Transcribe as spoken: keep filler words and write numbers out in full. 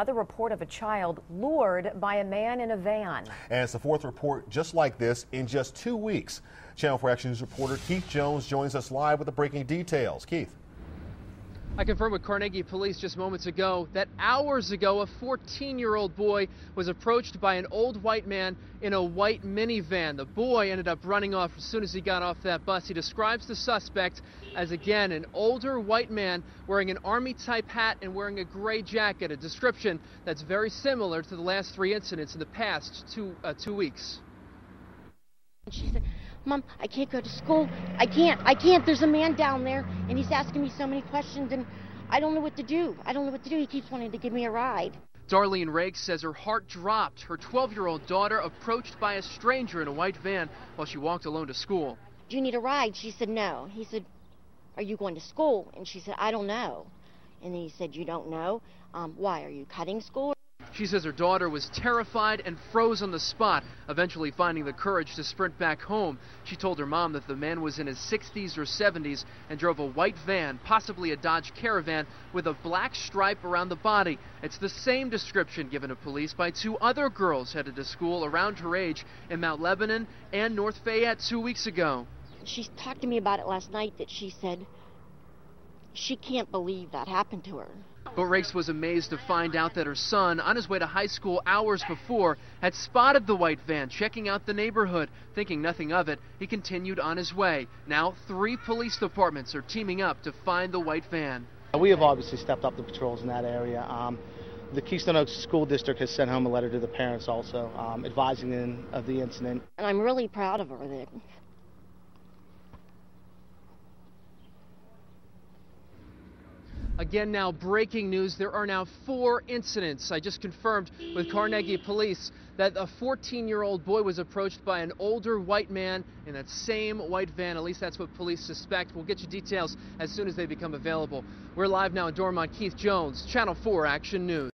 another report of a child lured by a man in a van. And it's the fourth report just like this in just two weeks. Channel four Action News reporter Keith Jones joins us live with the breaking details. Keith. I confirmed with Carnegie police just moments ago that hours ago a fourteen-year-old boy was approached by an old white man in a white minivan. The boy ended up running off as soon as he got off that bus. He describes the suspect as, again, an older white man wearing an army-type hat and wearing a gray jacket, a description that's very similar to the last three incidents in the past two, uh, two weeks. She said, "Mom, I can't go to school. I can't. I can't. There's a man down there, and he's asking me so many questions, and I don't know what to do. I don't know what to do. He keeps wanting to give me a ride." Darlene Rakes says her heart dropped. Her twelve-year-old daughter approached by a stranger in a white van while she walked alone to school. "Do you need a ride?" She said, "No." He said, "Are you going to school?" And she said, "I don't know." And then he said, "You don't know? Um, why? Are you cutting school?" She says her daughter was terrified and froze on the spot, eventually finding the courage to sprint back home. She told her mom that the man was in his sixties or seventies and drove a white van, possibly a Dodge Caravan, with a black stripe around the body. It's the same description given to police by two other girls headed to school around her age in Mount Lebanon and North Fayette two weeks ago. She talked to me about it last night, that she said she can't believe that happened to her. But Rakes was amazed to find out that her son, on his way to high school hours before, had spotted the white van checking out the neighborhood. Thinking nothing of it, he continued on his way. Now, three police departments are teaming up to find the white van. We have obviously stepped up the patrols in that area. Um, the Keystone Oaks School District has sent home a letter to the parents also, um, advising them of the incident. And I'm really proud of her. That Again now, breaking news. There are now four incidents. I just confirmed with Carnegie police that a fourteen-year-old boy was approached by an older white man in that same white van. At least that's what police suspect. We'll get you details as soon as they become available. We're live now in Dormont. Keith Jones, Channel four Action News.